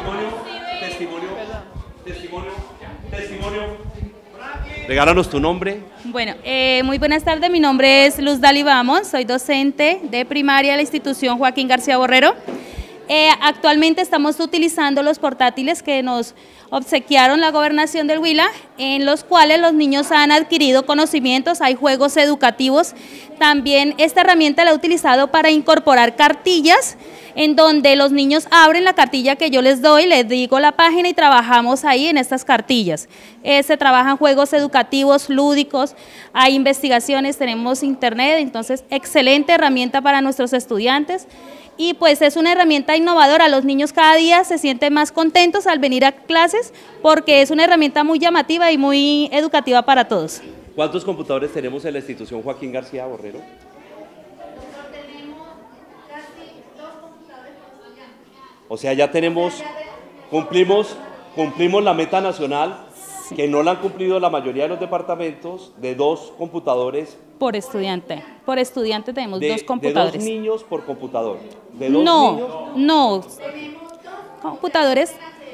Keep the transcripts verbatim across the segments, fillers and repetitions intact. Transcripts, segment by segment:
testimonio, testimonio, testimonio, testimonio. Regálanos tu nombre. Bueno, eh, muy buenas tardes, mi nombre es Luz Dali Vamos, soy docente de primaria de la institución Joaquín García Borrero. Eh, actualmente estamos utilizando los portátiles que nos obsequiaron la gobernación del Huila, en los cuales los niños han adquirido conocimientos, hay juegos educativos. También esta herramienta la he utilizado para incorporar cartillas, en donde los niños abren la cartilla que yo les doy, les digo la página y trabajamos ahí en estas cartillas. Eh, se trabajan juegos educativos, lúdicos, hay investigaciones, tenemos internet, entonces excelente herramienta para nuestros estudiantes. Y pues es una herramienta innovadora, los niños cada día se sienten más contentos al venir a clases porque es una herramienta muy llamativa y muy educativa para todos. ¿Cuántos computadores tenemos en la institución Joaquín García Borrero? O sea, ya tenemos, cumplimos, cumplimos la meta nacional, que no la han cumplido la mayoría de los departamentos, de dos computadores. Por estudiante, por estudiante tenemos de, dos computadores. De dos niños por computador. ¿De dos no, niños? no, computadores,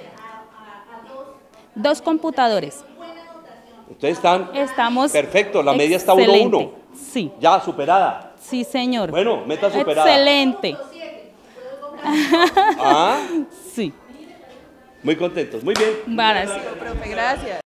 dos computadores. Entonces están, Estamos perfecto, la media está uno a uno. Sí. Ya, superada. Sí, señor. Bueno, meta superada. Excelente. ¿Ah? Sí. Muy contentos, muy bien. Gracias. Profe, gracias.